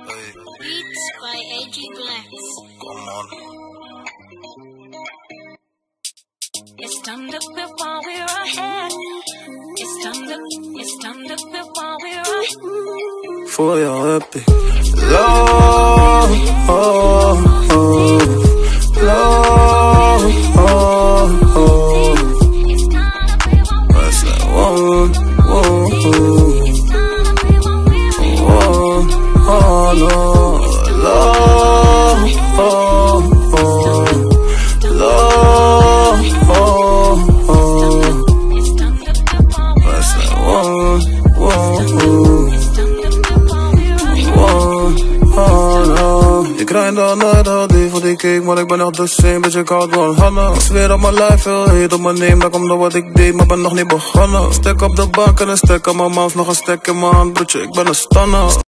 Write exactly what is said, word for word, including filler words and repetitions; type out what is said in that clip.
Beats by A G Blacks. Come on. It's time to quit while we're ahead. It's time to, it's time to quit while we're ahead. Voor jou heb ik love, oh, oh, love, oh, oh. It's like whoa, whoa, whoa, oh no, love, oh, oh, love, oh, oh. It's like whoa, whoa. Ik rijd al nooit al die voor die cake, maar ik ben echt de same, bitch, ik houd wel hangen. Ik zweer op mijn life, heel heet op mijn neem, dat komt door wat ik deed, maar ben nog niet begonnen. Stek op de bank en een stek aan mijn mouth, nog een stek in mijn hand, broertje, ik ben een stunner.